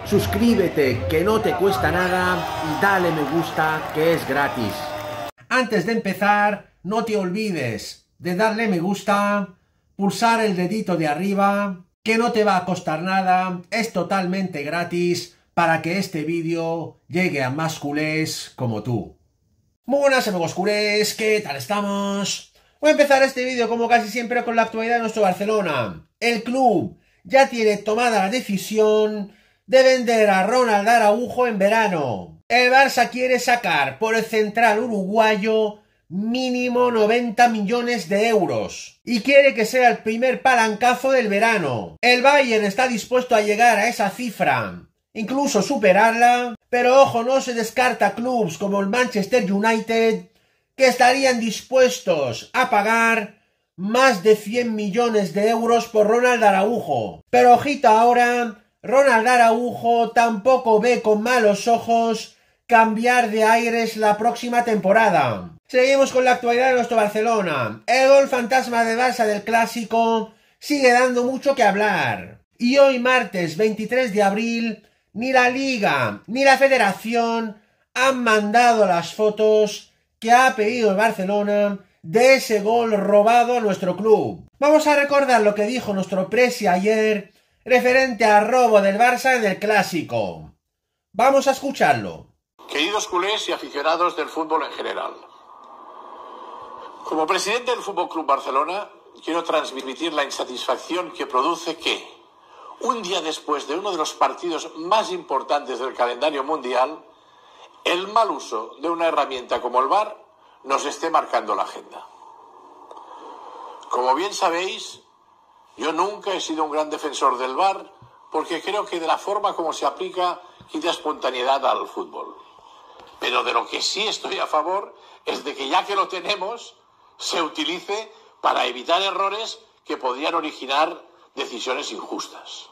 suscríbete, que no te cuesta nada, y dale me gusta, que es gratis. Antes de empezar, no te olvides de darle me gusta, pulsar el dedito de arriba, que no te va a costar nada, es totalmente gratis para que este vídeo llegue a más culés como tú. Muy buenas amigos culés, ¿qué tal estamos? Voy a empezar este vídeo como casi siempre con la actualidad de nuestro Barcelona. El club ya tiene tomada la decisión de vender a Ronald Araujo en verano. El Barça quiere sacar por el central uruguayo mínimo 90 millones de euros y quiere que sea el primer palancazo del verano. El Bayern está dispuesto a llegar a esa cifra, incluso superarla, pero ojo, no se descarta clubes como el Manchester United que estarían dispuestos a pagar más de 100 millones de euros por Ronald Araujo. Pero ojito ahora, Ronald Araujo tampoco ve con malos ojos cambiar de aires la próxima temporada. Seguimos con la actualidad de nuestro Barcelona. El gol fantasma de Barça del Clásico sigue dando mucho que hablar. Y hoy martes 23 de abril, ni la Liga ni la Federación han mandado las fotos que ha pedido el Barcelona de ese gol robado a nuestro club. Vamos a recordar lo que dijo nuestro presi ayer referente al robo del Barça en el Clásico. Vamos a escucharlo. Queridos culés y aficionados del fútbol en general, como presidente del Fútbol Club Barcelona, quiero transmitir la insatisfacción que produce que, un día después de uno de los partidos más importantes del calendario mundial, el mal uso de una herramienta como el VAR nos esté marcando la agenda. Como bien sabéis, yo nunca he sido un gran defensor del VAR porque creo que de la forma como se aplica quita espontaneidad al fútbol. Pero de lo que sí estoy a favor es de que ya que lo tenemos, se utilice para evitar errores que podrían originar decisiones injustas.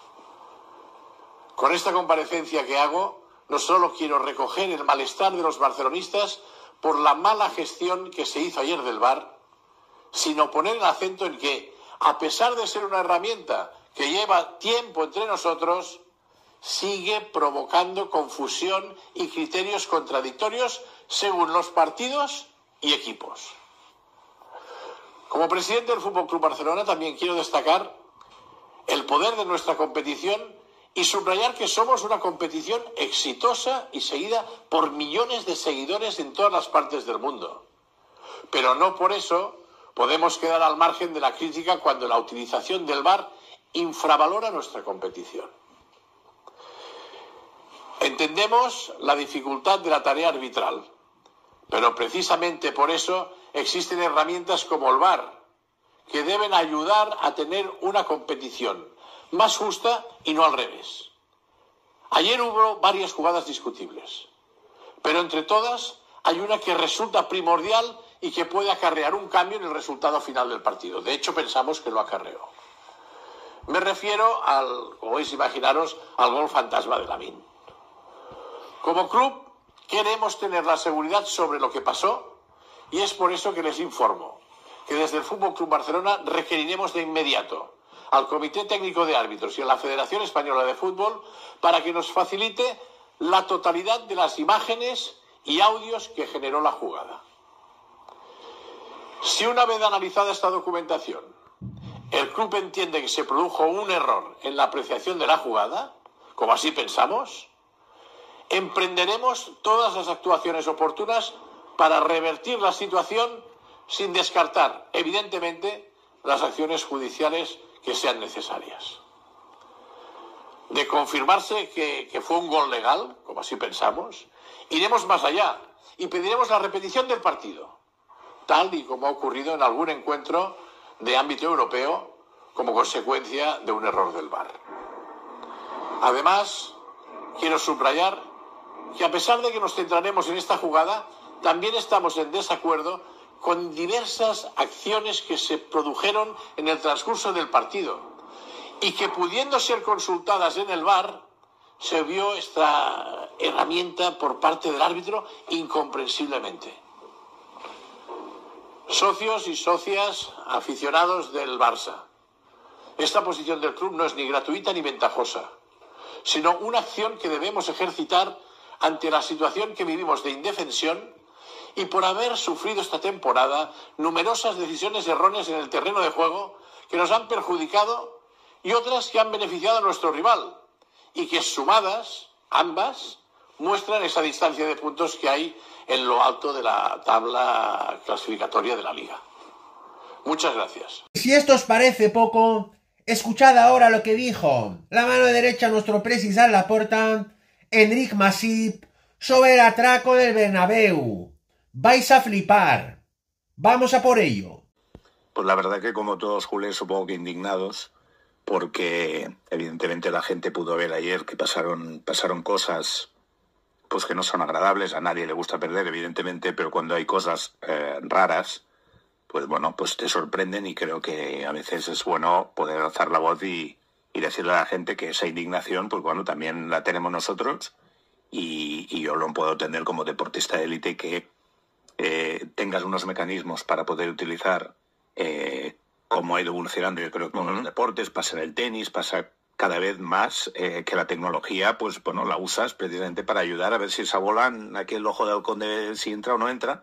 Con esta comparecencia que hago, no solo quiero recoger el malestar de los barcelonistas por la mala gestión que se hizo ayer del VAR, sino poner el acento en que, a pesar de ser una herramienta que lleva tiempo entre nosotros, sigue provocando confusión y criterios contradictorios según los partidos y equipos. Como presidente del Fútbol Club Barcelona también quiero destacar el poder de nuestra competición y subrayar que somos una competición exitosa y seguida por millones de seguidores en todas las partes del mundo. Pero no por eso podemos quedar al margen de la crítica cuando la utilización del VAR infravalora nuestra competición. Entendemos la dificultad de la tarea arbitral, pero precisamente por eso existen herramientas como el VAR, que deben ayudar a tener una competición más justa y no al revés. Ayer hubo varias jugadas discutibles, pero entre todas hay una que resulta primordial y que puede acarrear un cambio en el resultado final del partido. De hecho, pensamos que lo acarreó. Me refiero como podéis imaginaros, al gol fantasma de Lamine. Como club queremos tener la seguridad sobre lo que pasó y es por eso que les informo que desde el Fútbol Club Barcelona requeriremos de inmediato al Comité Técnico de Árbitros y a la Federación Española de Fútbol para que nos facilite la totalidad de las imágenes y audios que generó la jugada. Si una vez analizada esta documentación, el club entiende que se produjo un error en la apreciación de la jugada, como así pensamos, emprenderemos todas las actuaciones oportunas para revertir la situación sin descartar, evidentemente, las acciones judiciales que sean necesarias. De confirmarse que fue un gol legal, como así pensamos, iremos más allá y pediremos la repetición del partido, tal y como ha ocurrido en algún encuentro de ámbito europeo como consecuencia de un error del VAR. Además, quiero subrayar que a pesar de que nos centraremos en esta jugada, también estamos en desacuerdo con diversas acciones que se produjeron en el transcurso del partido y que, pudiendo ser consultadas en el VAR, se vio esta herramienta por parte del árbitro incomprensiblemente. Socios y socias aficionados del Barça, esta posición del club no es ni gratuita ni ventajosa. sino una acción que debemos ejercitar ante la situación que vivimos de indefensión y por haber sufrido esta temporada numerosas decisiones erróneas en el terreno de juego que nos han perjudicado y otras que han beneficiado a nuestro rival y que sumadas, ambas, muestran esa distancia de puntos que hay en lo alto de la tabla clasificatoria de la Liga. Muchas gracias. Si esto os parece poco, escuchad ahora lo que dijo la mano derecha a nuestro presidente Laporta, Enric Masip, sobre el atraco del Bernabéu. Vais a flipar. Vamos a por ello. Pues la verdad que como todos culés supongo que indignados, porque evidentemente la gente pudo ver ayer que pasaron cosas pues que no son agradables. A nadie le gusta perder, evidentemente, pero cuando hay cosas raras, pues bueno, pues te sorprenden, y creo que a veces es bueno poder alzar la voz y decirle a la gente que esa indignación, pues bueno, también la tenemos nosotros, y yo lo puedo tener como deportista de élite, que tengas unos mecanismos para poder utilizar cómo ha ido evolucionando. Yo creo que con los deportes, pasa en el tenis, pasa cada vez más que la tecnología, pues bueno, la usas precisamente para ayudar a ver si esa bola en aquel ojo de halcón de si entra o no entra.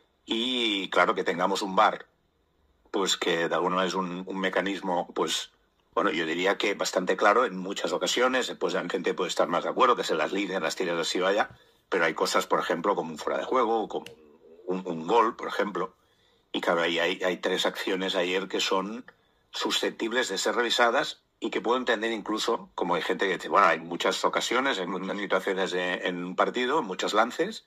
Y claro, que tengamos un VAR, pues que de alguna manera es un mecanismo, pues bueno, yo diría que bastante claro en muchas ocasiones. Pues la gente puede estar más de acuerdo, que se las líneas, las tiradas así vaya, pero hay cosas, por ejemplo, como un fuera de juego, como un gol, por ejemplo, y claro, ahí hay tres acciones ayer que son susceptibles de ser revisadas, y que puedo entender incluso, como hay gente que dice, bueno, hay muchas ocasiones, hay muchas situaciones en un partido, muchos lances.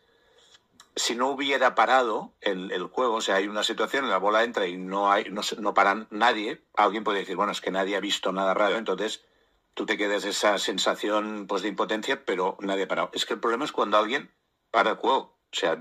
Si no hubiera parado el juego, o sea, hay una situación, la bola entra y no para nadie, alguien puede decir, bueno, es que nadie ha visto nada raro, entonces tú te quedas esa sensación pues de impotencia, pero nadie ha parado. Es que el problema es cuando alguien para el juego, o sea,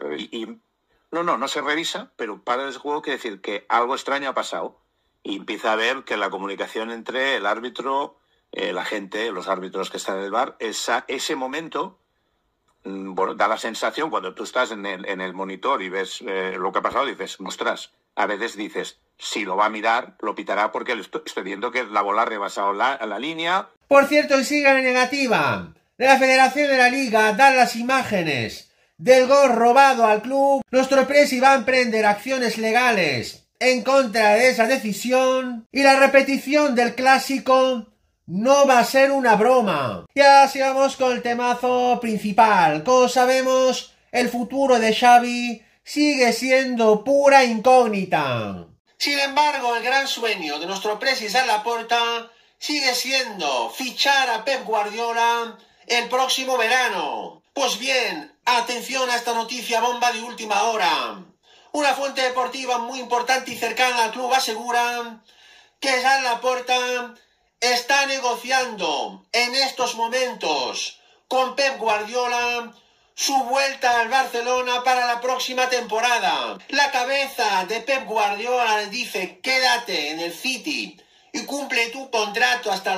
no se revisa, pero para el juego quiere decir que algo extraño ha pasado, y empieza a ver que la comunicación entre el árbitro, la gente, los árbitros que están en el VAR, ese momento, bueno, da la sensación, cuando tú estás en el monitor y ves lo que ha pasado, dices, ostras, a veces dices, si lo va a mirar, lo pitará porque estoy viendo que la bola ha rebasado la línea. Por cierto, y sigue la negativa de la Federación de la Liga a dar las imágenes del gol robado al club. Nuestro presi va a emprender acciones legales en contra de esa decisión, y la repetición del clásico no va a ser una broma. Ya sigamos con el temazo principal. Como sabemos, el futuro de Xavi sigue siendo pura incógnita. Sin embargo, el gran sueño de nuestro presidente Laporta sigue siendo fichar a Pep Guardiola el próximo verano. Pues bien, atención a esta noticia bomba de última hora. Una fuente deportiva muy importante y cercana al club asegura que Joan Laporta está negociando en estos momentos con Pep Guardiola su vuelta al Barcelona para la próxima temporada. La cabeza de Pep Guardiola le dice, quédate en el City y cumple tu contrato hasta el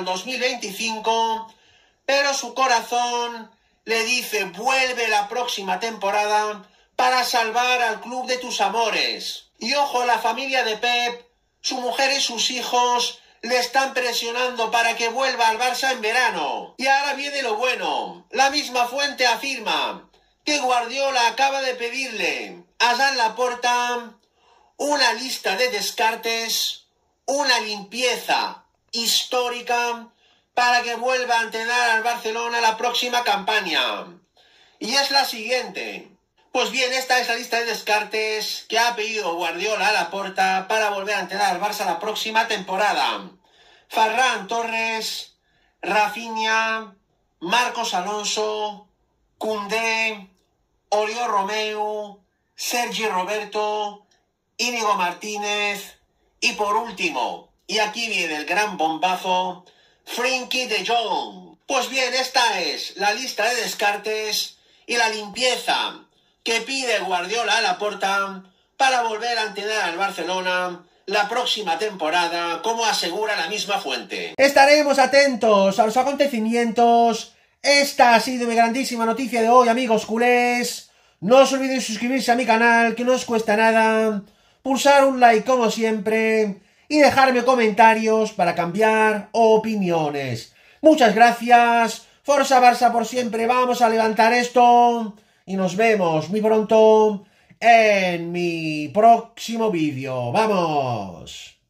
2025, pero su corazón le dice, vuelve la próxima temporada para salvar al club de tus amores. Y ojo, la familia de Pep, su mujer y sus hijos le están presionando para que vuelva al Barça en verano. Y ahora viene lo bueno. La misma fuente afirma que Guardiola acaba de pedirle a Joan Laporta una lista de descartes, una limpieza histórica para que vuelva a entrenar al Barcelona la próxima campaña. Y es la siguiente. Pues bien, esta es la lista de descartes que ha pedido Guardiola a Laporta para volver a entrenar al Barça la próxima temporada. Ferran Torres, Rafinha, Marcos Alonso, Koundé, Oriol Romeu, Sergi Roberto, Íñigo Martínez y por último, y aquí viene el gran bombazo, Frenkie de Jong. Pues bien, esta es la lista de descartes y la limpieza que pide Guardiola a Laporta para volver a entrenar al Barcelona la próxima temporada, como asegura la misma fuente. Estaremos atentos a los acontecimientos. Esta ha sido mi grandísima noticia de hoy, amigos culés. No os olvidéis suscribirse a mi canal, que no os cuesta nada, pulsar un like como siempre y dejarme comentarios para cambiar opiniones. Muchas gracias. Forza Barça por siempre, vamos a levantar esto y nos vemos muy pronto en mi próximo vídeo. ¡Vamos!